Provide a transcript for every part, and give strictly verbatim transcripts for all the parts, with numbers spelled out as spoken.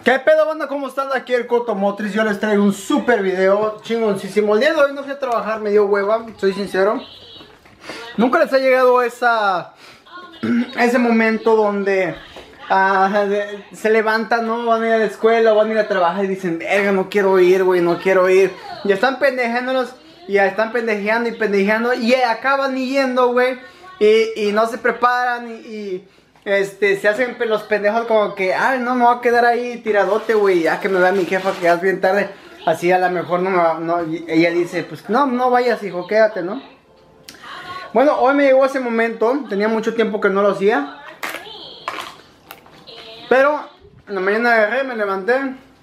¿Qué pedo, banda? ¿Cómo están? Aquí el Coto Motriz. Yo les traigo un super video chingoncísimo. El día de hoy no fui a trabajar, me dio hueva, soy sincero. Nunca les ha llegado esa ese momento donde uh, de, se levantan, ¿no? Van a ir a la escuela, van a ir a trabajar y dicen, verga, no quiero ir, güey, no quiero ir. Y están pendejándolos, y ya están pendejeando y pendejeando, y acaban yendo, güey. Y, y no se preparan y... y Este, se hacen los pendejos como que, ay, no, me voy a quedar ahí tiradote, güey, ya que me vea mi jefa que ya es bien tarde. Así a lo mejor no me va, no, ella dice, pues no, no vayas, hijo, quédate, ¿no? Bueno, hoy me llegó ese momento, tenía mucho tiempo que no lo hacía. Pero, en la mañana agarré, me levanté.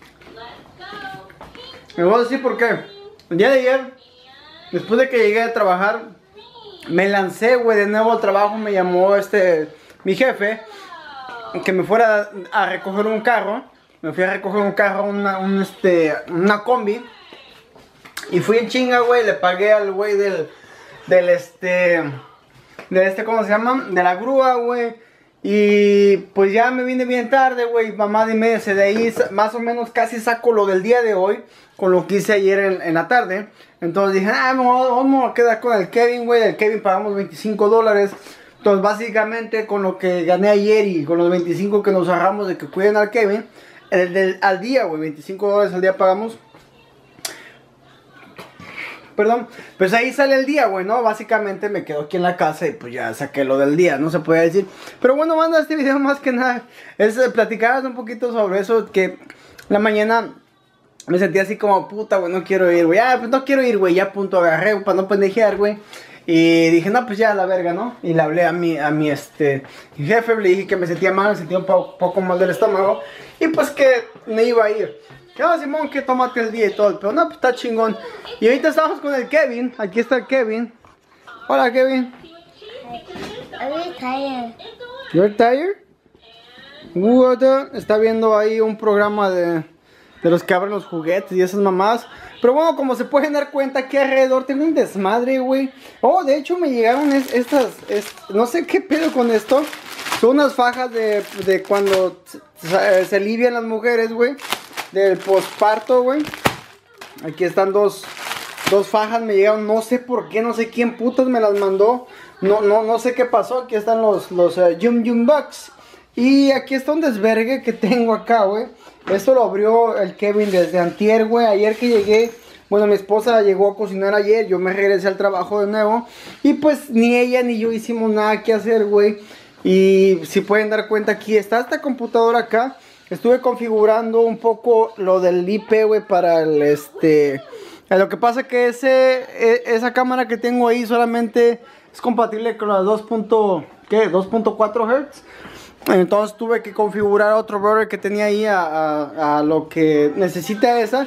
Me voy a decir por qué. El día de ayer, después de que llegué a trabajar, me lancé, güey, de nuevo al trabajo, me llamó este... mi jefe, que me fuera a recoger un carro. Me fui a recoger un carro, una, un, este, una combi. Y fui en chinga, güey, le pagué al güey del, del este, de este, ¿cómo se llama? De la grúa, güey. Y pues ya me vine bien tarde, güey, mamá de media, de ahí más o menos casi saco lo del día de hoy, con lo que hice ayer en, en la tarde. Entonces dije, ah, vamos a quedar con el Kevin, güey, el Kevin pagamos veinticinco dólares. Entonces básicamente con lo que gané ayer y con los veinticinco que nos ahorramos de que cuiden al Kevin, el del, al día, güey, veinticinco dólares al día pagamos. Perdón, pues ahí sale el día, güey, ¿no? Básicamente me quedo aquí en la casa y pues ya saqué lo del día, no se puede decir. Pero bueno, manda este video más que nada, es eh, platicar un poquito sobre eso, que la mañana me sentí así como, puta, güey, no quiero ir, güey, ah, pues no quiero ir, güey, ya punto, agarré para no pendejear, güey. Y dije, no, pues ya, la verga, ¿no? Y le hablé a mi, a mi, este, mi jefe, le dije que me sentía mal, me sentía un po poco mal del estómago. Y pues que me iba a ir. Que, ah, Simón, que tómate el día y todo. Pero no, pues está chingón. Y ahorita estamos con el Kevin. Aquí está el Kevin. Hola, Kevin. I'm tired. ¿You're tired? What? Está viendo ahí un programa de, de los que abren los juguetes y esas mamás. Pero bueno, como se pueden dar cuenta, aquí alrededor tengo un desmadre, güey. Oh, de hecho me llegaron es, estas, es, no sé qué pedo con esto. Son unas fajas de, de cuando se, se alivian las mujeres, güey. Del posparto, güey. Aquí están dos, dos fajas, me llegaron, no sé por qué, no sé quién putas me las mandó. No, no, no sé qué pasó, aquí están los, los uh, Yum Yum Bucks. Y aquí está un desvergue que tengo acá, güey. Esto lo abrió el Kevin desde antier, güey. Ayer que llegué, bueno, mi esposa llegó a cocinar ayer. Yo me regresé al trabajo de nuevo. Y pues ni ella ni yo hicimos nada que hacer, güey. Y si pueden dar cuenta, aquí está esta computadora acá. Estuve configurando un poco lo del I P, güey, para el este... Lo que pasa que ese, esa cámara que tengo ahí solamente es compatible con las dos punto cuatro hertz. Entonces tuve que configurar otro router que tenía ahí a, a, a lo que necesita esa.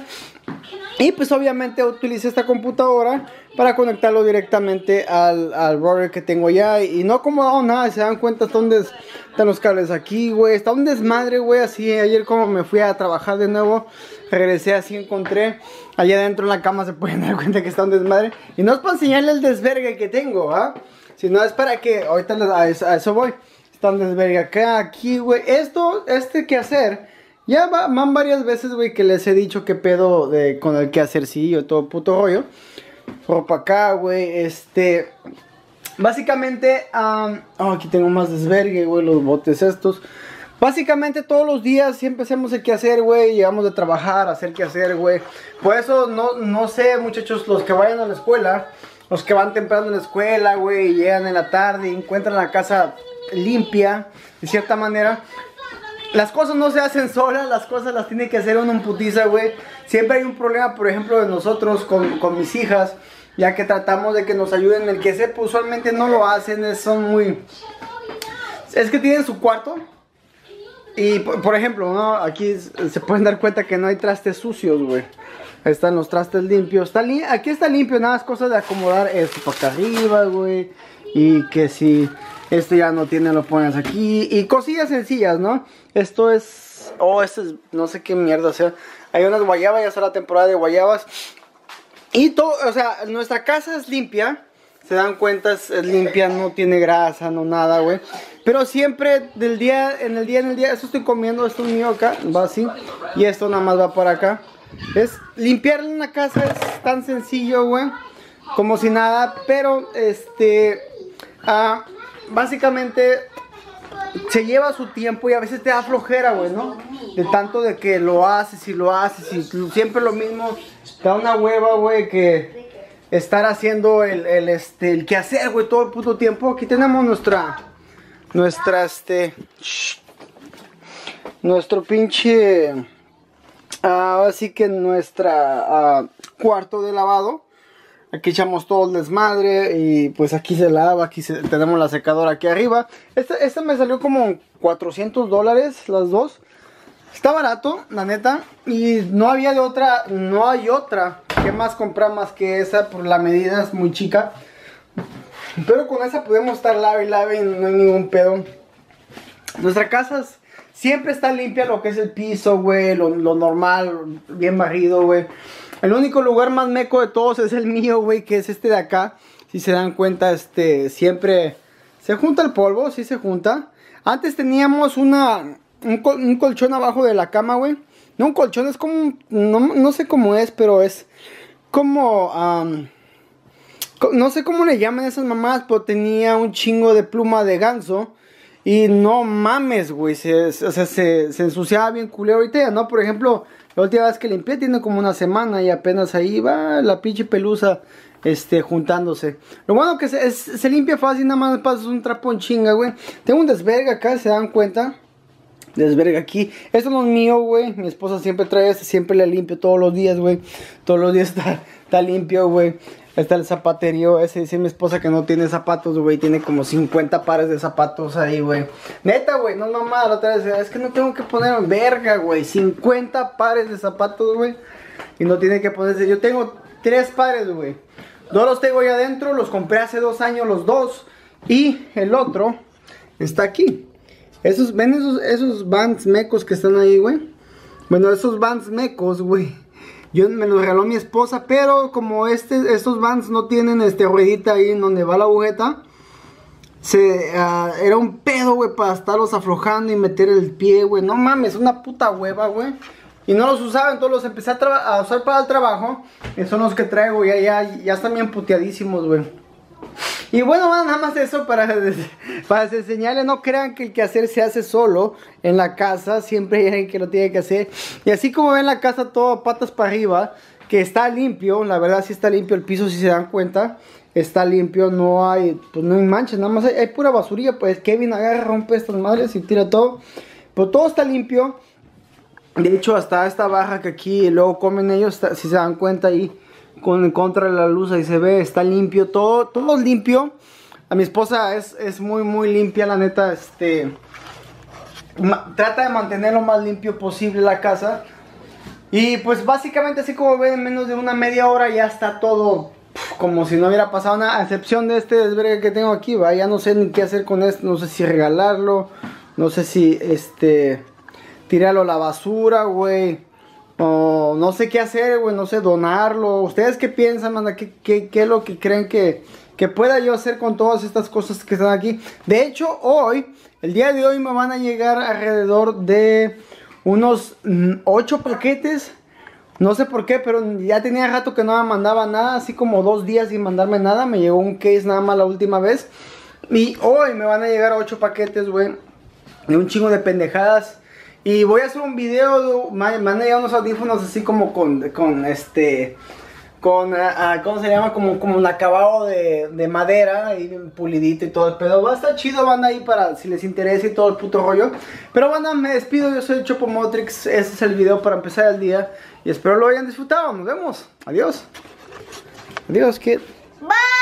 Y pues obviamente utilicé esta computadora para conectarlo directamente al, al router que tengo ya. Y no como oh, nada, se dan cuenta dónde están los cables aquí, güey. Está un desmadre, güey, así. Ayer como me fui a trabajar de nuevo, regresé así, encontré. Allá adentro en la cama se pueden dar cuenta que está un desmadre. Y no es para enseñarle el desvergue que tengo, ¿ah? Sino es para que, ahorita a eso, a eso voy. Están desverga acá, aquí, güey. Esto, este quehacer, ya va, van varias veces, güey, que les he dicho que pedo de, con el quehacercillo, todo puto rollo. Ropa acá, güey, este... Básicamente, um, oh, aquí tengo más desvergue, güey, los botes estos. Básicamente todos los días siempre hacemos el quehacer, güey. Llegamos de trabajar, a hacer quehacer, güey. Por eso, no, no sé, muchachos, los que vayan a la escuela, los que van temprano a la escuela, güey, llegan en la tarde y encuentran la casa limpia, de cierta manera. Las cosas no se hacen solas, las cosas las tiene que hacer uno en putiza, güey. Siempre hay un problema, por ejemplo, de nosotros con, con mis hijas, ya que tratamos de que nos ayuden en el quehacer, pues usualmente no lo hacen, son muy... Es que tienen su cuarto y, por, por ejemplo, ¿no? Aquí se pueden dar cuenta que no hay trastes sucios, güey. Ahí están los trastes limpios. Está li aquí está limpio, nada más cosas de acomodar esto para acá arriba, güey. Y que si esto ya no tiene, lo pones aquí. Y cosillas sencillas, ¿no? Esto es... Oh, esto es... No sé qué mierda, o sea... Hay unas guayabas, ya está la temporada de guayabas. Y todo, o sea, nuestra casa es limpia. Se dan cuenta, es, es limpia, no tiene grasa, no nada, güey. Pero siempre del día, en el día, en el día, esto estoy comiendo, esto es mío acá, va así. Y esto nada más va para acá. Es limpiar una casa es tan sencillo, güey, como si nada. Pero este uh, básicamente se lleva su tiempo y a veces te da flojera, güey, ¿no? De tanto de que lo haces y lo haces y siempre lo mismo. Te da una hueva, güey, que estar haciendo el, el, este, el quehacer, güey, todo el puto tiempo. Aquí tenemos nuestra, nuestra, este, shh, nuestro pinche, uh, así que nuestra uh, cuarto de lavado. Aquí echamos todo el desmadre y pues aquí se lava, aquí se, tenemos la secadora aquí arriba. Esta, esta me salió como cuatrocientos dólares las dos. Está barato, la neta. Y no había de otra, no hay otra que más comprar más que esa, por la medida es muy chica. Pero con esa podemos estar lave y lave y no hay ningún pedo. Nuestra casa siempre está limpia, lo que es el piso, güey, lo, lo normal, bien barrido, güey. El único lugar más meco de todos es el mío, güey, que es este de acá. Si se dan cuenta, este, siempre se junta el polvo, sí se junta. Antes teníamos una, un, col, un colchón abajo de la cama, güey. No un colchón, es como, un, no, no sé cómo es, pero es como, um, no sé cómo le llaman esas mamás, pero tenía un chingo de pluma de ganso. Y no mames, güey, se, o sea, se, se ensuciaba bien culero ahorita ya, ¿no? Por ejemplo, la última vez que limpié tiene como una semana y apenas ahí va la pinche pelusa este, juntándose. Lo bueno que se, es, se limpia fácil, nada más pasas un trapo en chinga, güey. Tengo un desverga acá, ¿se dan cuenta? Desverga aquí. Esto no es mío, güey. Mi esposa siempre trae este, siempre le limpio todos los días, güey. Todos los días está, está limpio, güey. Está el zapaterío ese, dice mi esposa que no tiene zapatos, güey. Tiene como cincuenta pares de zapatos ahí, güey. Neta, güey, no es mamada. La otra vez, es que no tengo que poner en verga, güey. cincuenta pares de zapatos, güey. Y no tiene que ponerse. Yo tengo tres pares, güey. Dos los tengo ahí adentro. Los compré hace dos años los dos. Y el otro está aquí. Esos, ¿ven esos, esos Vans mecos que están ahí, güey? Bueno, esos Vans mecos, güey, yo me los regaló mi esposa, pero como este, estos Vans no tienen este ruedita ahí en donde va la agujeta, se, uh, era un pedo, güey, para estarlos aflojando y meter el pie, güey. No mames, una puta hueva, güey. Y no los usaba, entonces los empecé a, a usar para el trabajo. Y son los que traigo, ya, ya, ya están bien puteadísimos, güey. Y bueno, nada más eso para, para enseñarles, no crean que el quehacer se hace solo en la casa, siempre hay alguien que lo tiene que hacer. Y así como ven la casa todo patas para arriba, que está limpio, la verdad sí está limpio el piso, si se dan cuenta, está limpio, no hay, pues no hay manchas, nada más hay, hay pura basurilla, pues Kevin agarra, rompe estas madres y tira todo, pero todo está limpio. De hecho hasta esta barra que aquí luego comen ellos, está, si se dan cuenta ahí, con en contra de la luz ahí se ve, está limpio, todo, todo limpio. A mi esposa es, es muy muy limpia, la neta, este, trata de mantener lo más limpio posible la casa. Y pues básicamente así como ven, en menos de una media hora ya está todo pf, como si no hubiera pasado nada, a excepción de este desvergue que tengo aquí, va, ya no sé ni qué hacer con esto, no sé si regalarlo, no sé si este, tirarlo a la basura, güey. Oh, no sé qué hacer, güey, no sé, donarlo. ¿Ustedes qué piensan, manda? ¿Qué, qué, qué es lo que creen que, que pueda yo hacer con todas estas cosas que están aquí? De hecho, hoy, el día de hoy me van a llegar alrededor de unos ocho paquetes. No sé por qué, pero ya tenía rato que no me mandaba nada, así como dos días sin mandarme nada. Me llegó un case nada más la última vez. Y hoy me van a llegar ocho paquetes, güey, de un chingo de pendejadas. Y voy a hacer un video, me han llegado unos audífonos así como con, con este, con, uh, ¿cómo se llama? Como, como un acabado de, de madera, ahí pulidito y todo el pedo. Va a estar chido, banda, ahí para si les interesa y todo el puto rollo. Pero banda, me despido, yo soy Chopo Motrix, ese es el video para empezar el día. Y espero lo hayan disfrutado, nos vemos, adiós. Adiós, kid. Bye.